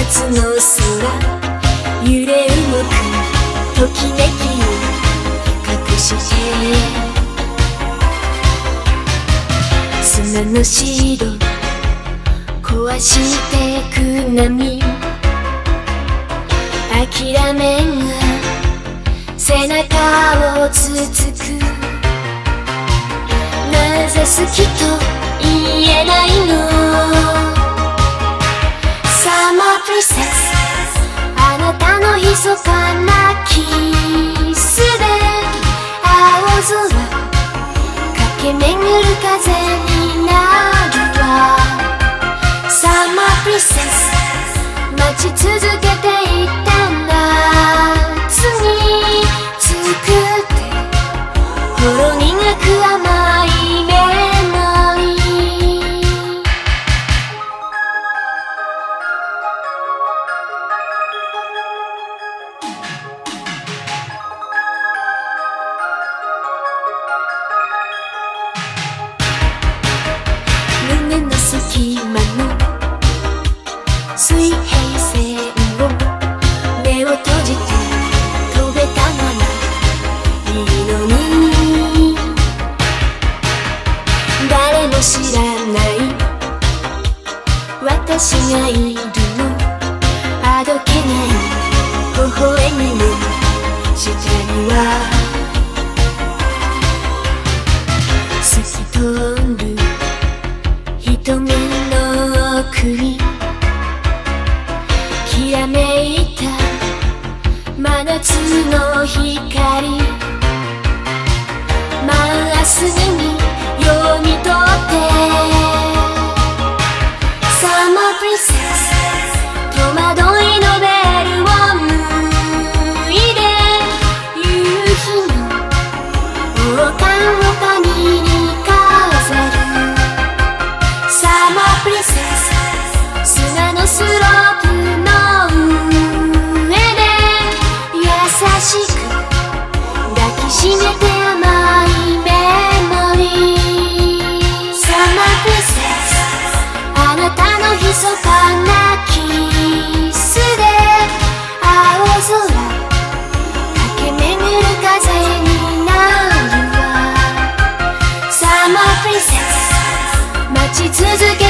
つの空揺れ動くときめきを隠して砂の白壊してく波諦めが背中をつつくなぜ好きと言えないのサマープリンセスあなたの密かなキスで青空駆け巡る風になるわサマープリンセス待ち続けていた夏に作ってほろ苦く甘いメモリー胸の隙間の水平線を目を閉じて飛べたならいいのに誰も知らない私がいるのあどけない微笑みの下には透き通る瞳の奥にきらめいた真夏の光まっすぐに読み取ってサマープリンセス戸惑いのベルを脱いで夕日の王冠を谷に飾るサマープリンセス砂のスロープの上で優しく抱きしめて甘いメモリーサマープリンセスあなたの密かなキスで青空駆け巡る風になるわサマープリンセス待ち続け